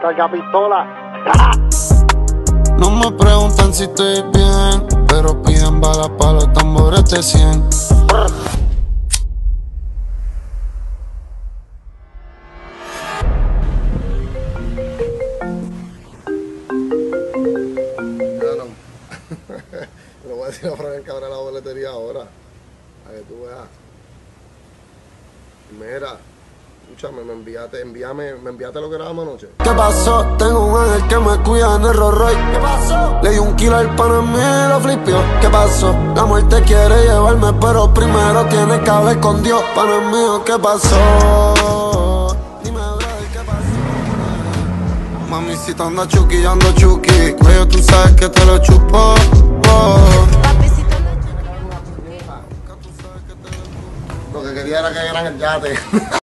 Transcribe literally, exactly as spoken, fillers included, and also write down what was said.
carga pistola. No me preguntan si estoy bien, pero piden balas para los tambores de cien. Le voy a decir a Frank que abra la boletería ahora. A que tú veas. Mira, escúchame, me enviaste, envíame, me enviaste lo que grabamos anoche. ¿Qué pasó? Tengo un ángel que me cuida en el Rolls Royce. ¿Qué pasó? Le di un kilo al pana mío y lo flipió. ¿Qué pasó? La muerte quiere llevarme, pero primero tiene que hablar con Dios. Pana mío, ¿qué pasó? Dime, brother, ¿qué pasó? Mamisita anda chuki, yo ando chuki. Cuello, tú sabes que te lo chupo. Oh. Lo que quería era que vieran el yate.